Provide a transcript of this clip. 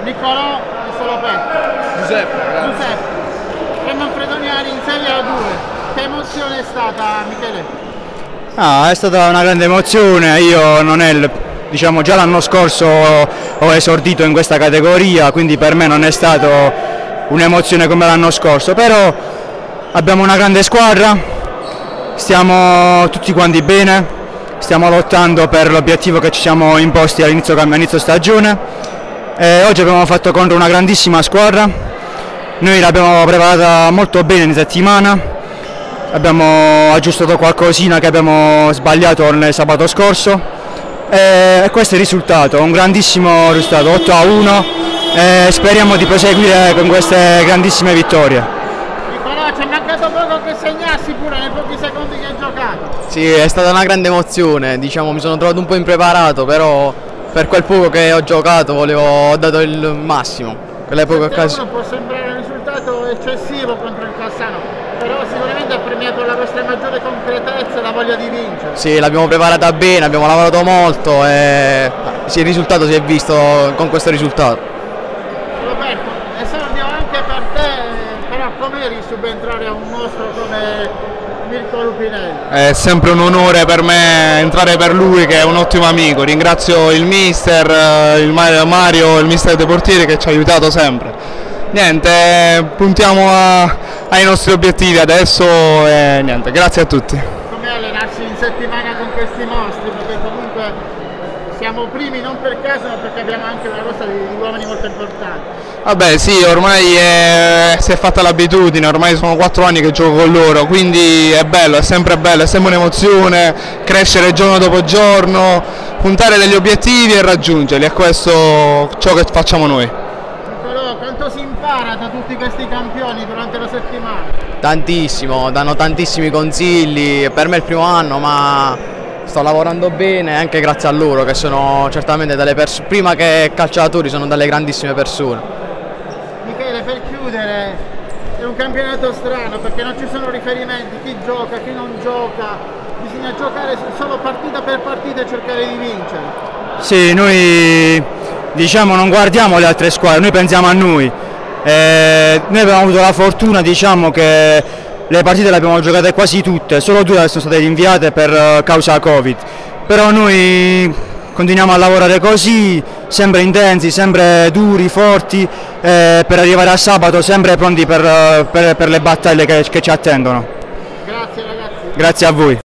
Niccolò e Soloperto. Giuseppe. E Manfredoniani in Serie A2. Che emozione è stata, Michele? È stata una grande emozione. Io non è diciamo, già l'anno scorso ho esordito in questa categoria, quindi per me non è stato un'emozione come l'anno scorso, però abbiamo una grande squadra, stiamo tutti quanti bene, stiamo lottando per l'obiettivo che ci siamo imposti all'inizio stagione. Oggi abbiamo fatto contro una grandissima squadra, noi l'abbiamo preparata molto bene in settimana, abbiamo aggiustato qualcosina che abbiamo sbagliato nel sabato scorso e questo è il risultato, un grandissimo risultato, 8-1, e speriamo di proseguire con queste grandissime vittorie. Nicolò, ci è mancato poco che segnassi pure nei pochi secondi che hai giocato. Sì, è stata una grande emozione, diciamo, mi sono trovato un po' impreparato, però per quel poco che ho giocato ho dato il massimo. Quelle poche occasioni. Può sembrare un risultato eccessivo contro il Cassano, però sicuramente ha premiato la vostra maggiore concretezza e la voglia di vincere. Sì, l'abbiamo preparata bene, abbiamo lavorato molto e il risultato si è visto con questo risultato. Roberto, esordio anche per te, però com'eri subentrare a un mostro come Mirko Lupinelli? È sempre un onore per me entrare per lui, che è un ottimo amico. Ringrazio il mister, il Mario, il mister dei portieri che ci ha aiutato sempre. Niente, puntiamo ai nostri obiettivi adesso e niente, grazie a tutti. Come allenarsi in settimana con questi mostri? Perché comunque siamo primi non per caso, ma perché abbiamo anche una rosa di uomini molto importanti. Vabbè sì, ormai si è fatta l'abitudine, ormai sono 4 anni che gioco con loro, quindi è bello, è sempre un'emozione, crescere giorno dopo giorno, puntare degli obiettivi e raggiungerli, è questo ciò che facciamo noi. Nicolò, quanto si impara da tutti questi campioni durante la settimana? Tantissimo, danno tantissimi consigli, per me è il primo anno, ma sto lavorando bene anche grazie a loro, che sono certamente delle persone, prima che calciatori sono delle grandissime persone. Michele, per chiudere, è un campionato strano perché non ci sono riferimenti, chi gioca, chi non gioca, bisogna giocare solo partita per partita e cercare di vincere. Sì, noi diciamo non guardiamo le altre squadre, noi pensiamo a noi. Noi abbiamo avuto la fortuna, diciamo, che le partite le abbiamo giocate quasi tutte, solo 2 sono state rinviate per causa Covid, però noi continuiamo a lavorare così, sempre intensi, sempre duri, forti, per arrivare a sabato sempre pronti per le battaglie che ci attendono. Grazie ragazzi. Grazie a voi.